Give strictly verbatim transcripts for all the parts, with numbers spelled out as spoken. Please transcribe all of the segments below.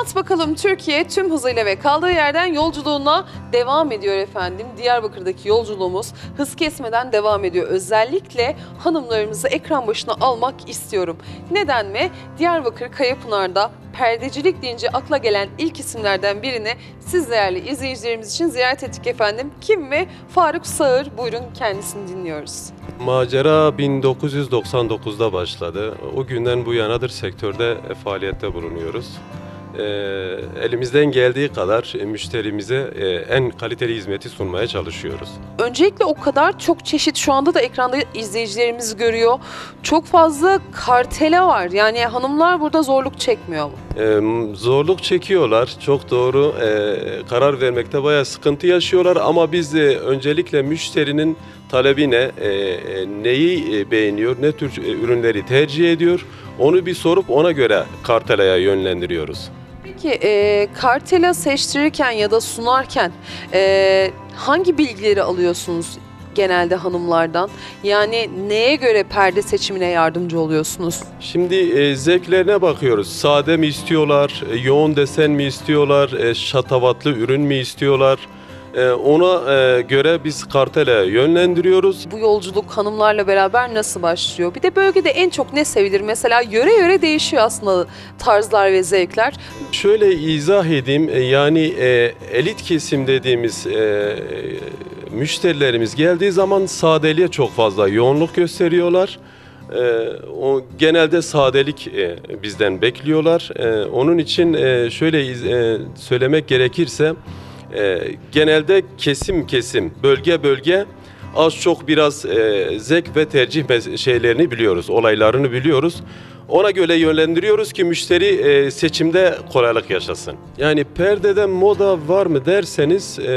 Anlat bakalım Türkiye tüm hızıyla ve kaldığı yerden yolculuğuna devam ediyor efendim. Diyarbakır'daki yolculuğumuz hız kesmeden devam ediyor. Özellikle hanımlarımızı ekran başına almak istiyorum. Neden mi? Diyarbakır Kayapınar'da perdecilik deyince akla gelen ilk isimlerden birini siz değerli izleyicilerimiz için ziyaret ettik efendim. Kim mi? Faruk Sağır. Buyurun kendisini dinliyoruz. Macera bin dokuz yüz doksan dokuzda başladı. O günden bu yanadır sektörde faaliyette bulunuyoruz. Ee, elimizden geldiği kadar müşterimize e, en kaliteli hizmeti sunmaya çalışıyoruz. Öncelikle o kadar çok çeşit şu anda da ekranda izleyicilerimiz görüyor. Çok fazla kartela var. Yani hanımlar burada zorluk çekmiyor mu? Ee, zorluk çekiyorlar. Çok doğru. Ee, karar vermekte bayağı sıkıntı yaşıyorlar ama biz de öncelikle müşterinin talebine e, neyi beğeniyor, ne tür ürünleri tercih ediyor onu bir sorup ona göre kartelaya yönlendiriyoruz. Peki e, kartela seçtirirken ya da sunarken e, hangi bilgileri alıyorsunuz genelde hanımlardan? Yani neye göre perde seçimine yardımcı oluyorsunuz? Şimdi e, zevklerine bakıyoruz. Sade mi istiyorlar, e, yoğun desen mi istiyorlar, e, şatavatlı ürün mü istiyorlar? E, ona e, göre biz kartelaya yönlendiriyoruz. Bu yolculuk hanımlarla beraber nasıl başlıyor? Bir de bölgede en çok ne sevilir? Mesela yöre yöre değişiyor aslında tarzlar ve zevkler. Şöyle izah edeyim, e, yani e, elit kesim dediğimiz e, müşterilerimiz geldiği zaman sadeliğe çok fazla yoğunluk gösteriyorlar. Ee, o genelde sadelik e, bizden bekliyorlar. E, onun için e, şöyle e, söylemek gerekirse e, genelde kesim kesim, bölge bölge az çok biraz e, zevk ve tercih şeylerini biliyoruz, olaylarını biliyoruz. Ona göre yönlendiriyoruz ki müşteri e, seçimde kolaylık yaşasın. Yani perdede moda var mı derseniz e,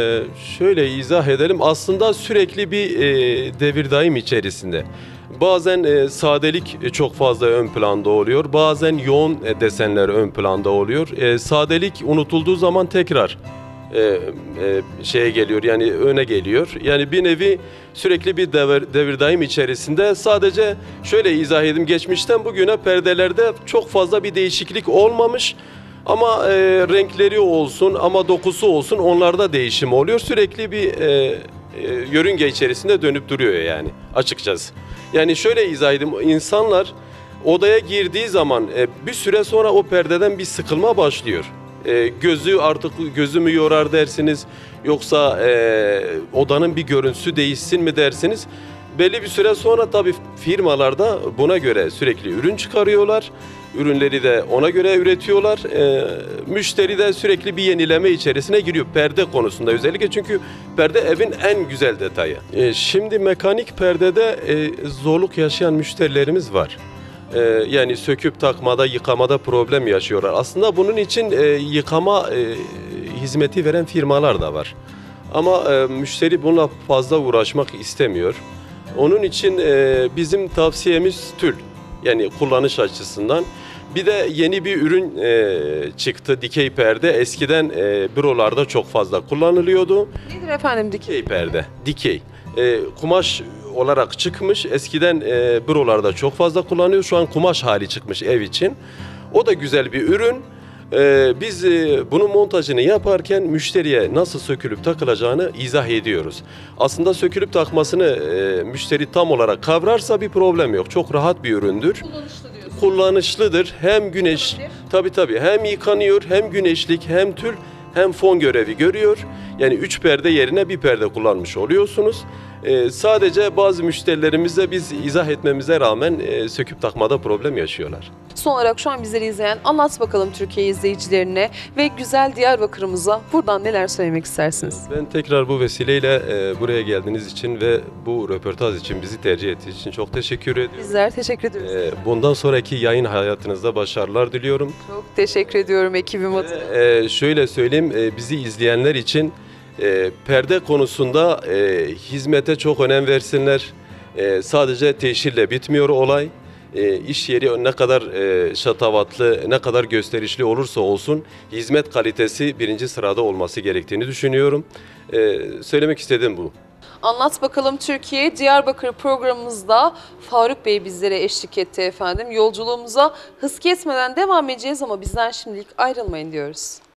şöyle izah edelim. Aslında sürekli bir e, devirdaim içerisinde. Bazen e, sadelik çok fazla ön planda oluyor. Bazen yoğun e, desenler ön planda oluyor. E, sadelik unutulduğu zaman tekrar e, e, şeye geliyor, yani öne geliyor. Yani bir nevi sürekli bir devir, devirdaim içerisinde. Sadece şöyle izah edeyim, geçmişten bugüne perdelerde çok fazla bir değişiklik olmamış. Ama e, renkleri olsun ama dokusu olsun, onlarda değişim oluyor. Sürekli bir e, e, yörünge içerisinde dönüp duruyor yani açıkçası. Yani şöyle izah edeyim, insanlar odaya girdiği zaman e, bir süre sonra o perdeden bir sıkılma başlıyor. E, gözü artık gözü mü yorar dersiniz, yoksa e, odanın bir görüntüsü değişsin mi dersiniz. Belli bir süre sonra tabii firmalarda buna göre sürekli ürün çıkarıyorlar. Ürünleri de ona göre üretiyorlar. E, müşteri de sürekli bir yenileme içerisine giriyor perde konusunda özellikle, çünkü perde evin en güzel detayı. E, şimdi mekanik perdede e, zorluk yaşayan müşterilerimiz var. E, yani söküp takmada, yıkamada problem yaşıyorlar. Aslında bunun için e, yıkama e, hizmeti veren firmalar da var. Ama e, müşteri bununla fazla uğraşmak istemiyor. Onun için e, bizim tavsiyemiz tül. Yani kullanış açısından. Bir de yeni bir ürün e, çıktı, dikey perde. Eskiden e, bürolarda çok fazla kullanılıyordu. Nedir efendim dikey? Dikey perde, dikey. E, kumaş olarak çıkmış. Eskiden e, bürolarda çok fazla kullanıyor. Şu an kumaş hali çıkmış ev için. O da güzel bir ürün. Ee, biz e, bunun montajını yaparken müşteriye nasıl sökülüp takılacağını izah ediyoruz. Aslında sökülüp takmasını e, müşteri tam olarak kavrarsa bir problem yok. Çok rahat bir üründür. Kullanışlı diyorsun. Kullanışlıdır. Hem güneş, tabii tabii, hem yıkanıyor, hem güneşlik, hem tül, hem fon görevi görüyor. Yani üç perde yerine bir perde kullanmış oluyorsunuz. Ee, sadece bazı müşterilerimizle biz izah etmemize rağmen e, söküp takmada problem yaşıyorlar. Son olarak şu an bizleri izleyen Anlat Bakalım Türkiye izleyicilerine ve güzel Diyarbakır'ımıza buradan neler söylemek istersiniz? Ben tekrar bu vesileyle e, buraya geldiğiniz için ve bu röportaj için bizi tercih ettiğiniz için çok teşekkür ediyorum. Bizler teşekkür ediyoruz. E, bundan sonraki yayın hayatınızda başarılar diliyorum. Çok teşekkür ediyorum ekibim adına. E, şöyle söyleyeyim, e, bizi izleyenler için e, perde konusunda e, hizmete çok önem versinler. E, sadece teşhirle bitmiyor olay. E, iş yeri ne kadar e, şatavatlı, ne kadar gösterişli olursa olsun hizmet kalitesi birinci sırada olması gerektiğini düşünüyorum. E, söylemek istediğim bu. Anlat Bakalım Türkiye Diyarbakır programımızda Faruk Bey bizlere eşlik etti efendim. Yolculuğumuza hız kesmeden devam edeceğiz ama bizden şimdilik ayrılmayın diyoruz.